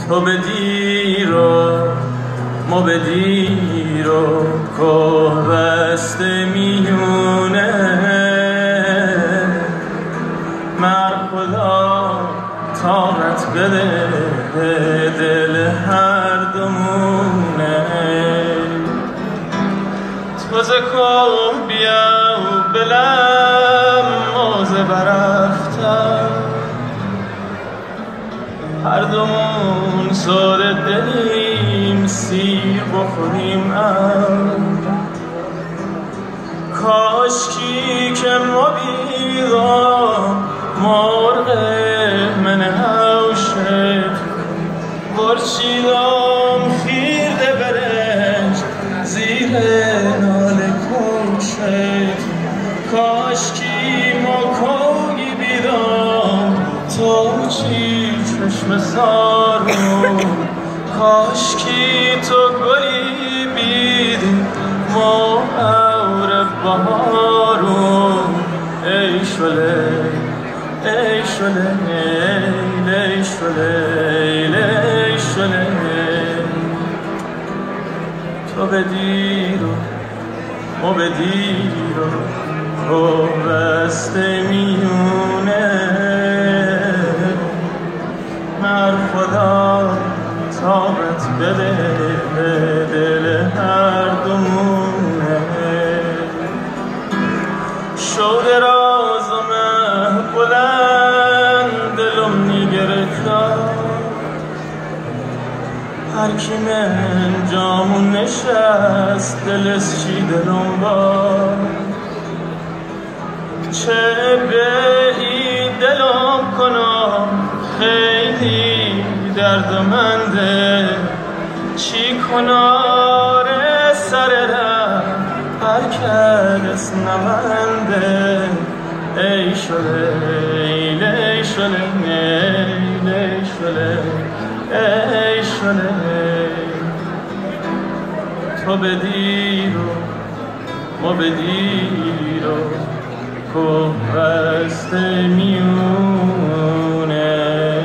تو بدیر و ما بدیر و که بسته میونه مر خدا طاقت بده دل هر دومونه تو زکن بیا و بلم موزه برفتم هر دومون ساده دلیم سیر بخوریم کاشکی که ما بیدام مرغ من هوشه برچیدم خیرده برنج زیر ناله کنشت کاشکی ما کوگی بیدام تو چی چشم سارو کاشکی تو گلی بیدی ما اور بهارو ای شله ای شله ای شله ای شله تو بدیر و ما بدیر و تو بسته میونه مر خدا طاقت بده دل هر دومونه شو دراز و مه بلند دلم میگرفتم هر کی من جامون نشست دلش چی دلم با چه به ای دلم کنم خیلی دردمنده چی کنار سر ره هر کس نمنده ای شله ای شله ای شله ای شله تو بدیر و ما بدیر و که بسته میونه